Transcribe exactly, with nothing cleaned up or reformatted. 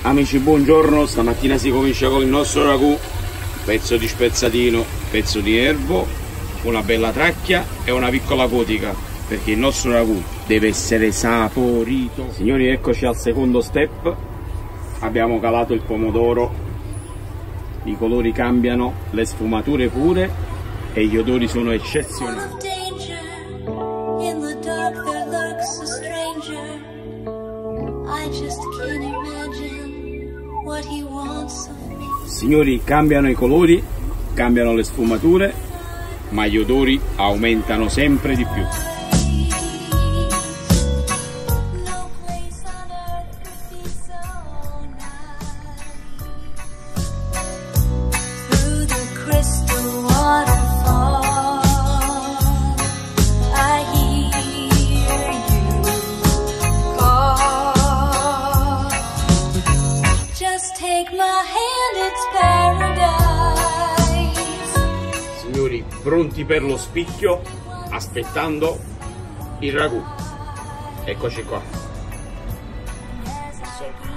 Amici, buongiorno, stamattina si comincia con il nostro ragù, pezzo di spezzatino, pezzo di nervo, una bella tracchia e una piccola cotica, perché il nostro ragù deve essere saporito. Signori, eccoci al secondo step, abbiamo calato il pomodoro, i colori cambiano, le sfumature pure e gli odori sono eccezionali. Signori, cambiano i colori, cambiano le sfumature, ma gli odori aumentano sempre di più. Signori, pronti per lo spicchio, aspettando il ragù. Eccoci qua.